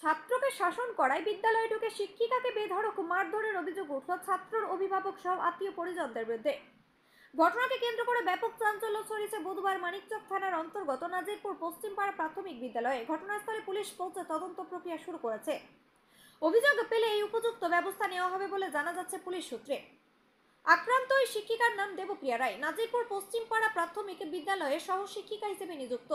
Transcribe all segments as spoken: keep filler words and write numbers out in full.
ছাত্রকে শাসন করায় বিদ্যালয়ে ঢুকে শিক্ষিকাকে বেধড়ক মারধরের অভিযোগ উঠল ছাত্রর অভিভাবক সহ আত্মীয় পরিজনদের বিরুদ্ধে। ঘটনাকে কেন্দ্র করে ব্যাপক চাঞ্চল্য ছড়িয়েছে বুধবার মানিকচক থানার অন্তর্গত নাজিরপুর পশ্চিমপাড়া প্রাথমিক বিদ্যালয়ে। ঘটনাস্থলে পুলিশ পৌঁছে তদন্ত প্রক্রিয়া শুরু করেছে। অভিযোগ পেলে এই উপযুক্ত ব্যবস্থা নেওয়া হবে বলে জানা যাচ্ছে পুলিশ সূত্রে। আক্রান্ত ওই শিক্ষিকার নাম দেবপ্রিয়া রায়, নাজিরপুর পশ্চিমপাড়া প্রাথমিক বিদ্যালয়ে সহ শিক্ষিকা হিসেবে নিযুক্ত।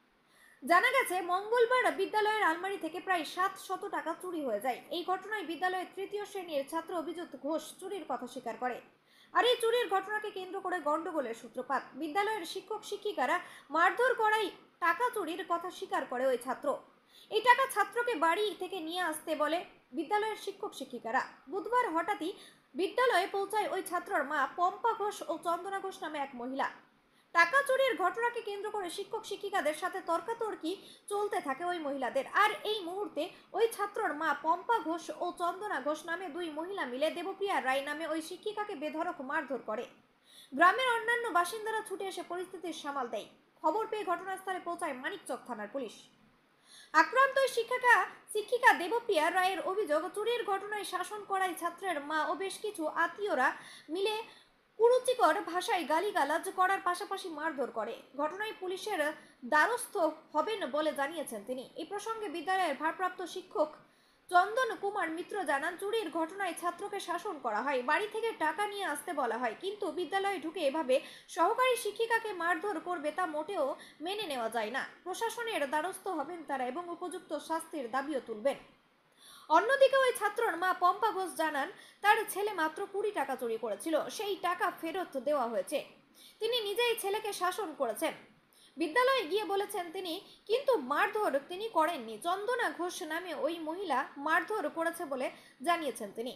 জানা গেছে মঙ্গলবার বিদ্যালয়ের আলমারি থেকে প্রায় সাত শত টাকা চুরি হয়ে যায়। এই ঘটনায় বিদ্যালয়ের তৃতীয় শ্রেণীর ছাত্র অভিজিৎ ঘোষ চুরির কথা স্বীকার করে। আর এই চুরির ঘটনাকে কেন্দ্র করে গন্ডগোলের সূত্রপাত। বিদ্যালয়ের শিক্ষক শিক্ষিকারা মারধর করাই টাকা চুরির কথা স্বীকার করে ওই ছাত্র। এই টাকা ছাত্রকে বাড়ি থেকে নিয়ে আসতে বলে বিদ্যালয়ের শিক্ষক শিক্ষিকারা। বুধবার হঠাৎই বিদ্যালয়ে পৌঁছায় ওই ছাত্রর মা পম্পা ঘোষ ও চন্দনা ঘোষ নামে এক মহিলা। টাকা চুরির ঘটনাকে কেন্দ্র করে শিক্ষক শিক্ষিকাদের সাথে তর্কাতর্কি চলতে থাকে ওই মহিলাদের। আর এই মুহূর্তে ওই ছাত্রর মা পম্পা ঘোষ ও চন্দনা ঘোষ নামে দুই মহিলা মিলে দেবপ্রিয়া রায় নামে ওই শিক্ষিকাকে বেধড়ক মারধর করে। গ্রামের অন্যান্য বাসিন্দারা ছুটে এসে পরিস্থিতির সামাল দেয়। খবর পেয়ে ঘটনাস্থলে পৌঁছায় মানিকচক থানার পুলিশ। আক্রান্ত শিক্ষিকা শিক্ষিকা দেবপ্রিয়া রায়ের অভিযোগ, চুরির ঘটনায় শাসন করায় ছাত্রের মা ও বেশ কিছু আত্মীয়রা মিলে কুরুচিকর ভাষায় গালিগালাজ করার পাশাপাশি মারধর করে। ঘটনায় পুলিশের দ্বারস্থ হবেন বলে জানিয়েছেন তিনি। এই প্রসঙ্গে বিদ্যালয়ের ভারপ্রাপ্ত শিক্ষক চন্দন কুমার মিত্র জানান, চুরির ঘটনায় ছাত্রকে শাসন করা হয়, বাড়ি থেকে টাকা নিয়ে আসতে বলা হয়, কিন্তু বিদ্যালয়ে ঢুকে এভাবে সহকারী শিক্ষিকাকে মারধর করবে তা মোটেও মেনে নেওয়া যায় না। প্রশাসনের দ্বারস্থ হবেন তারা এবং উপযুক্ত শাস্তির দাবিও তুলবেন। অন্যদিকে ওই ছাত্রর মা পম্পা ঘোষ জানান, তার ছেলে মাত্র কুড়ি টাকা চুরি করেছিল, সেই টাকা ফেরত দেওয়া হয়েছে। তিনি নিজেই ছেলেকে শাসন করেছেন, বিদ্যালয়ে গিয়ে বলেছেন তিনি, কিন্তু মারধর তিনি করেননি। চন্দনা ঘোষ নামে ওই মহিলা মারধর করেছে বলে জানিয়েছেন তিনি।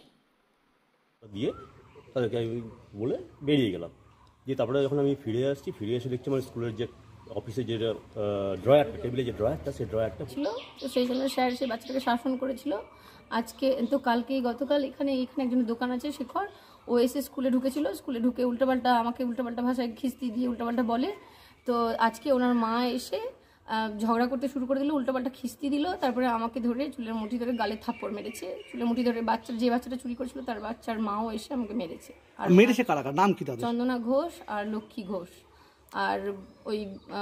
দিয়ে তাদেরকে আমি বলে বেরিয়ে গেলাম। দিয়ে তারপরে যখন আমি ফিরে আসছি, ফিরে এসে দেখছি আমার স্কুলের যে অফিসের যে ড্রয়ারটা, টেবিলে যে ড্রয়ারটা, সেই ড্রয়ারটা ছিল, তো সেই জন্য স্যার সেই বাচ্চাটাকে শাসন করেছিল। আজকে তো কালকেই গতকাল এখানে এখানে একজন দোকান আছে শেখর, ও এসে স্কুলে ঢুকেছিল। স্কুলে ঢুকে উল্টাপাল্টা আমাকে উল্টাপাল্টা ভাষায় খিস্তি দিয়ে উল্টাপাল্টা বলে। তো আজকে ওনার মা এসে ঝগড়া করতে শুরু করে দিল, উল্টাপাল্টা খিস্তি দিল, তারপরে আমাকে ধরে চুলের মুঠি ধরে গালে থাপ্পড় মেরেছে। চুলের মুঠি ধরে বাচ্চার যে বাচ্চাটা চুরি করেছিল তার বাচ্চার মাও এসে আমাকে মেরেছে। আর মেরেছে কারা? নাম কি তাদের? চন্দনা ঘোষ আর লক্ষ্মী ঘোষ। আর ওই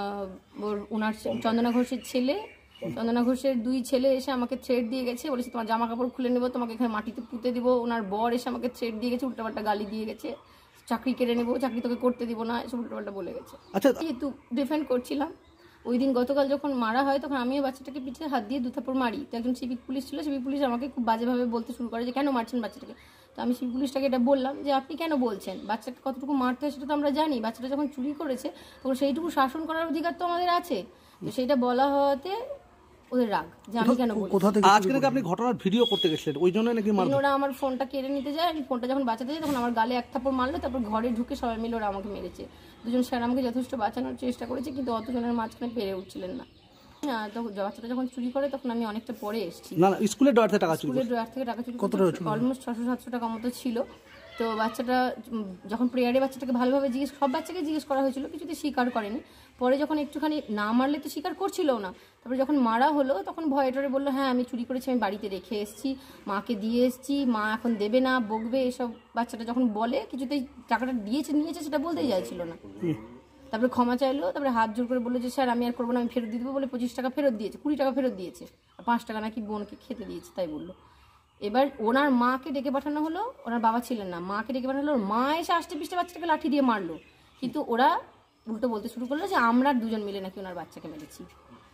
ওনার চন্দনা ঘোষের ছেলে, চন্দনা ঘোষের দুই ছেলে এসে আমাকে থ্রেট দিয়ে গেছে, বলেছে তোমার জামা কাপড় খুলে নেবো, তোমাকে এখানে মাটিতে পুঁতে দিব। ওনার বর এসে আমাকে থ্রেট দিয়ে গেছে, উল্টাপাল্টা গালি দিয়ে গেছে, চাকরি কেড়ে নেবো, চাকরি তোকে করতে দিব না, এসব উল্টাপাল্টা বলে গেছে। আচ্ছা, যেহেতু ডিফেন্ড করছিলাম ওই দিন গতকাল যখন মারা হয়, তখন আমিও বাচ্চাটাকে পিছিয়ে হাত দিয়ে দু থাপ্পড় মারি। তো একজন সিভিক পুলিশ ছিল, সিভিক পুলিশ আমাকে খুব বাজেভাবে বলতে শুরু করে যে কেন মারছেন বাচ্চাটাকে। তো আমি সিভিক পুলিশটাকে এটা বললাম যে আপনি কেন বলছেন, বাচ্চাকে কতটুকু মারতে হয় সেটা তো আমরা জানি, বাচ্চাটা যখন চুরি করেছে তখন সেইটুকু শাসন করার অধিকার তো আমাদের আছে। তো সেইটা বলা হওয়াতে ওদের রাগ যে আমি কেন বলি। আজকে নাকি আপনি ঘটনার ভিডিও করতে গেছিলেন, ওই জন্য নাকি মারধর? ওরা আমার ফোনটা কেড়ে নিতে যায়, আমি ফোনটা যখন বাঁচাতে যাই তখন আমার গালে এক থাপ্পড় মারলো, তারপর ঘরে ঢুকে সবাই মিলে ওরা আমাকে মেরেছে। দুজন স্যার আমাকে যথেষ্ট বাঁচানোর চেষ্টা করেছে, কিন্তু অতজনের মাঝখানে পেরে উঠছিলেন না। না, তখন বাচ্চাটা যখন চুরি করে তখন আমি অনেকটা পরে এসেছি। না, স্কুলের ড্রয়ার থেকে টাকা চুরি, স্কুলের ড্রয়ার থেকে টাকা চুরি করতে অলমোস্ট ছশো সাতশো টাকা মতো ছিল। তো বাচ্চাটা যখন প্রেয়ারে বাচ্চাটাকে ভালোভাবে জিজ্ঞেস, সব বাচ্চাকে জিজ্ঞেস করা হয়েছিল, কিছুতে স্বীকার করেনি। পরে যখন একটুখানি না মারলে তো স্বীকার করছিল না, তারপরে যখন মারা হলো তখন ভয় টরে বললো হ্যাঁ আমি চুরি করেছি, আমি বাড়িতে রেখে এসেছি, মাকে দিয়ে এসেছি, মা এখন দেবে না, বকবে, এসব বাচ্চাটা যখন বলে কিছুতেই টাকাটা দিয়েছে নিয়েছে সেটা বলতেই চাইছিল না। তারপরে ক্ষমা চাইলো, তারপরে হাত জোর করে বললো যে স্যার আমি আর করবো না, আমি ফেরত দিয়ে দেবো বলে পঁচিশ টাকা ফেরত দিয়েছে, কুড়ি টাকা ফেরত দিয়েছে, আর পাঁচ টাকা নাকি বোনকে খেতে দিয়েছে তাই বললো। এবার ওনার মাকে ডেকে পাঠানো হলো, ওনার বাবা ছিলেন না, মাকে ডেকে পাঠানো হলো, মা এসে আষ্টে পিষ্টে বাচ্চাটাকে লাঠি দিয়ে মারলো, কিন্তু ওরা উল্টো বলতে শুরু করলো যে আমরা দুজন মিলে নাকি ওনার বাচ্চাকে মেরেছি।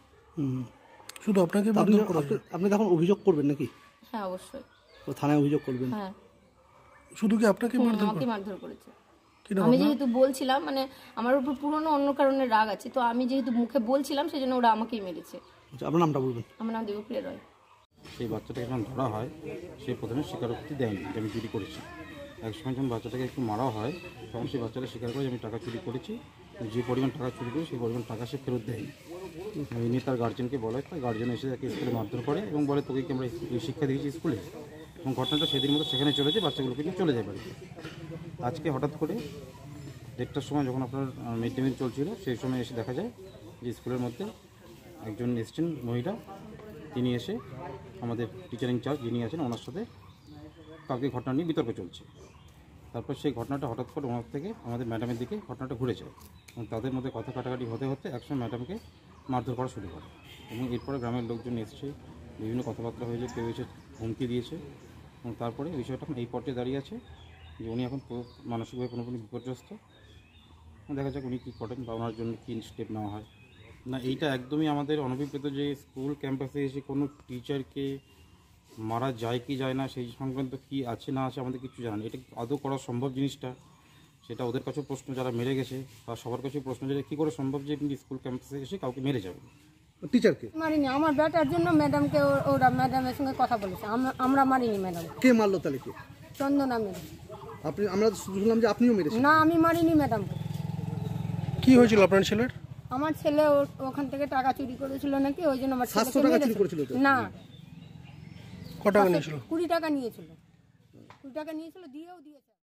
শুধু আপনাকে আপনি তখন অভিযোগ করবেন নাকি? হ্যাঁ অবশ্যই, ও থানায় অভিযোগ করবেন। হ্যাঁ, শুধু কি আপনাকে আমাকে মারধর করেছে। আমি যেহেতু বলছিলাম, মানে আমার উপর পুরনো অন্য কারণের রাগ আছে, তো আমি যেহেতু মুখে বলছিলাম সেই জন্য ওরা আমাকেই মেরেছে। আপনার নামটা বলবেন? আমার নাম দেবপ্রিয়া রায়। সেই বাচ্চাটাকে যখন ধরা হয় সে প্রথমে স্বীকারোক্তি দেয়নি যে আমি চুরি করেছি। এক সময় যখন বাচ্চাটাকে একটু মারা হয় তখন সেই বাচ্চাটা স্বীকার করে যে আমি টাকা চুরি করেছি, যে পরিমাণ টাকা চুরি করি সেই পরিমাণ টাকা সে ফেরত দেয়নি। এই নিয়ে তার গার্জেনকে বলে, তার গার্জেন এসে তাকে স্কুলে মারধর করে এবং বলে তোকে কি আমরা শিক্ষা দিয়েছি স্কুলে, এবং ঘটনাটা সেদিন মতো সেখানে চলেছে, বাচ্চাগুলোকে নিয়ে চলে যায় বাড়িতে। আজকে হঠাৎ করে দেড়টার সময় যখন আপনার মিড ডে মিল চলছিল সেই সময় এসে দেখা যায় যে স্কুলের মধ্যে একজন এসছেন মহিলা, তিনি এসে আমাদের টিচার ইনচার্জ যিনি আছেন ওনার সাথে কালকে ঘটনা নিয়ে বিতর্ক চলছে। তারপর সেই ঘটনাটা হঠাৎ করে ওনার থেকে আমাদের ম্যাডামের দিকে ঘটনাটা ঘুরে যায় এবং তাদের মধ্যে কথা কাটাকাটি হতে হতে একসময় ম্যাডামকে মারধর করা শুরু করে এবং এরপরে গ্রামের লোকজন এসেছে, বিভিন্ন কথাবার্তা হয়েছে, কেউ এসে হুমকি দিয়েছে এবং তারপরে বিষয়টা এই পর্যায়ে দাঁড়িয়ে আছে যে উনি এখন পুরো মানসিকভাবে পুরোপুরি বিপর্যস্ত। দেখা যাক উনি কী করেন বা ওনার জন্য কী স্টেপ নেওয়া হয়। না, এইটা একদমই আমাদের অনভিপ্রেত যে স্কুল ক্যাম্পাসে এসে কোনো টিচারকে মারা যায় কি যায় না সেই সংক্রান্ত কী আছে না আছে আমাদের কিছু জানা নেই। এটা আদৌ করা সম্ভব জিনিসটা, সেটা ওদের কাছেও প্রশ্ন যারা মেরে গেছে বা সবার কাছেও প্রশ্ন যে কী করে সম্ভব যে আপনি স্কুল ক্যাম্পাসে এসে কাউকে মেরে যাবেন। টিচারকে মারিনি, আমার বেটার জন্য ম্যাডামকে ও- ওরা ম্যাডামের সঙ্গে কথা বলেছে, আমরা আমরা মারিনি ম্যাডাম। কে মারলো তাহলে কে? চন্দনা মেরে। আপনি আমরা শুনলাম যে আপনিও মেরেছেন। না, আমি মারিনি ম্যাডামকে। কি হয়েছিল আপনার ছেলের? আমার ছেলে ও- ওখান থেকে টাকা চুরি করেছিল নাকি, ওই জন্য আমার সাতশো ছেলেকে টাকা মেরেছে। চুরি করেছিল তো? না, ক টাকা নিয়েছিল? কুড়ি টাকা নিয়েছিল, কুড়ি টাকা নিয়েছিল, দিয়েও দিয়েছে।